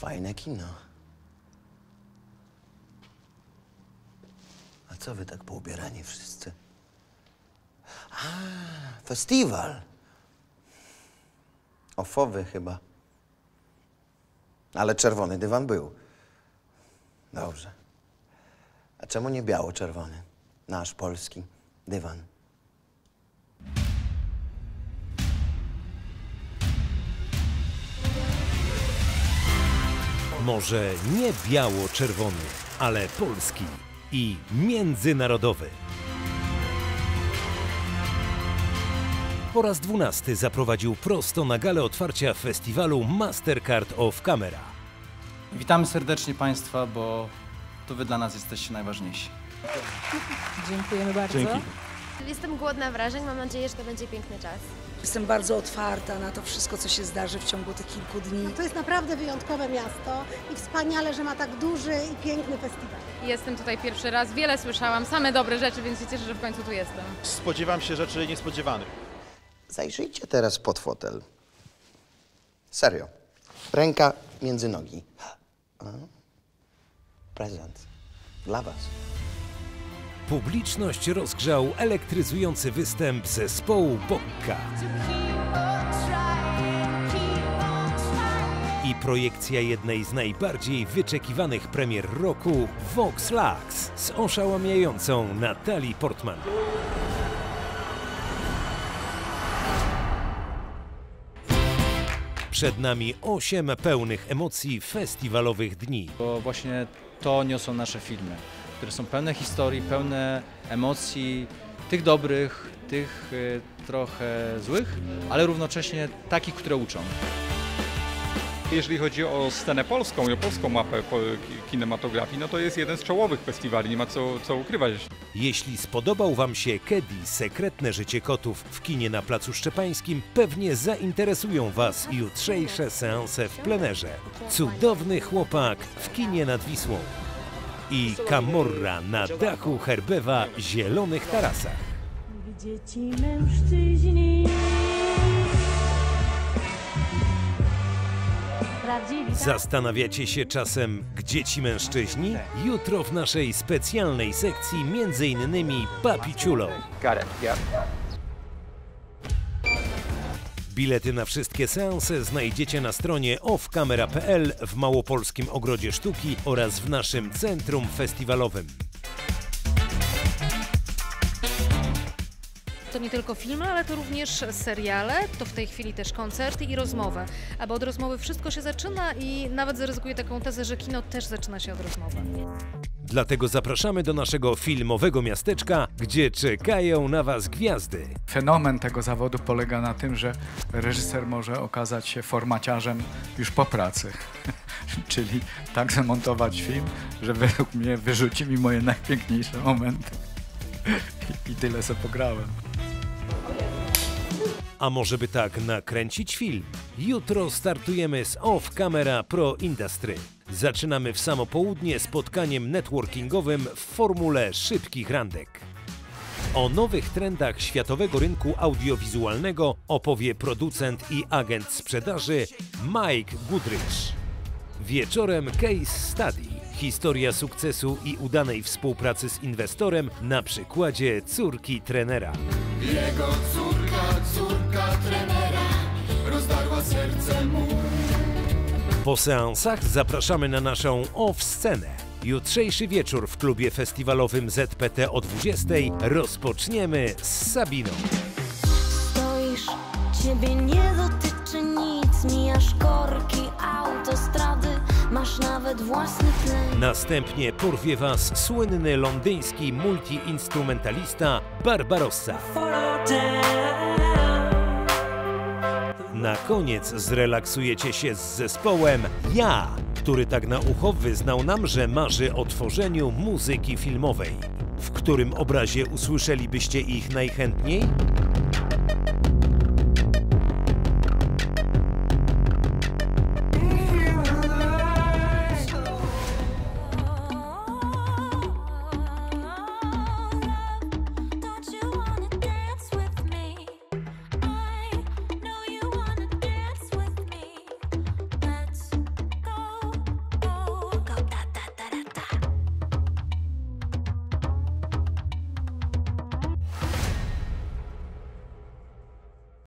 Fajne kino. A co wy tak poubierani wszyscy? A, festiwal. Ofowy chyba. Ale czerwony dywan był. Dobrze. A czemu nie biało-czerwony? Nasz polski dywan. Może nie biało-czerwony, ale polski i międzynarodowy. Po raz 12 zaprowadził prosto na galę otwarcia festiwalu Mastercard of Camera. Witamy serdecznie Państwa, bo to Wy dla nas jesteście najważniejsi. Dziękujemy bardzo. Dzięki. Jestem głodna wrażeń, mam nadzieję, że to będzie piękny czas. Jestem bardzo otwarta na to wszystko, co się zdarzy w ciągu tych kilku dni. To jest naprawdę wyjątkowe miasto i wspaniale, że ma tak duży i piękny festiwal. Jestem tutaj pierwszy raz, wiele słyszałam, same dobre rzeczy, więc się cieszę, że w końcu tu jestem. Spodziewam się rzeczy niespodziewanych. Zajrzyjcie teraz pod fotel. Serio. Ręka między nogi. A? Prezent. Dla was. Publiczność rozgrzał elektryzujący występ zespołu Bokka i projekcja jednej z najbardziej wyczekiwanych premier roku Vox Lux z oszałamiającą Natalie Portman. Przed nami 8 pełnych emocji festiwalowych dni. Bo właśnie to niosą nasze filmy, które są pełne historii, pełne emocji, tych dobrych, tych trochę złych, ale równocześnie takich, które uczą. Jeżeli chodzi o scenę polską i o polską mapę kinematografii, no to jest jeden z czołowych festiwali, nie ma co ukrywać. Jeśli spodobał Wam się Kedi – Sekretne życie kotów w kinie na Placu Szczepańskim, pewnie zainteresują Was jutrzejsze seanse w plenerze. Cudowny chłopak w kinie nad Wisłą i Camorra na dachu Herbewa Zielonych Tarasach. Gdzie ci mężczyźni? Zastanawiacie się czasem, gdzie ci mężczyźni? Jutro w naszej specjalnej sekcji m.in. Papi Ciulo. Bilety na wszystkie seanse znajdziecie na stronie offcamera.pl, w Małopolskim Ogrodzie Sztuki oraz w naszym centrum festiwalowym. To nie tylko filmy, ale to również seriale, to w tej chwili też koncerty i rozmowy. Bo od rozmowy wszystko się zaczyna i nawet zaryzykuję taką tezę, że kino też zaczyna się od rozmowy. Dlatego zapraszamy do naszego filmowego miasteczka, gdzie czekają na Was gwiazdy. Fenomen tego zawodu polega na tym, że reżyser może okazać się formaciarzem już po pracy. Czyli tak zamontować film, że według mnie rzuci mi moje najpiękniejsze momenty. I tyle sobie pograłem. A może by tak nakręcić film? Jutro startujemy z Off Camera Pro Industry. Zaczynamy w samo południe spotkaniem networkingowym w formule szybkich randek. O nowych trendach światowego rynku audiowizualnego opowie producent i agent sprzedaży Mike Goodrich. Wieczorem Case Study. Historia sukcesu i udanej współpracy z inwestorem na przykładzie córki trenera. Jego córka trenera, rozdarła serce mu. Po seansach zapraszamy na naszą off-scenę. Jutrzejszy wieczór w klubie festiwalowym ZPT o 20:00 rozpoczniemy z Sabiną. Stoisz, ciebie nie dotyczy nic, mijasz korki, autostrady, masz nawet własny tlen. Następnie porwie Was słynny londyński multi-instrumentalista Barbarossa. Na koniec zrelaksujecie się z zespołem Ja, który tak na ucho wyznał nam, że marzy o tworzeniu muzyki filmowej. W którym obrazie usłyszelibyście ich najchętniej?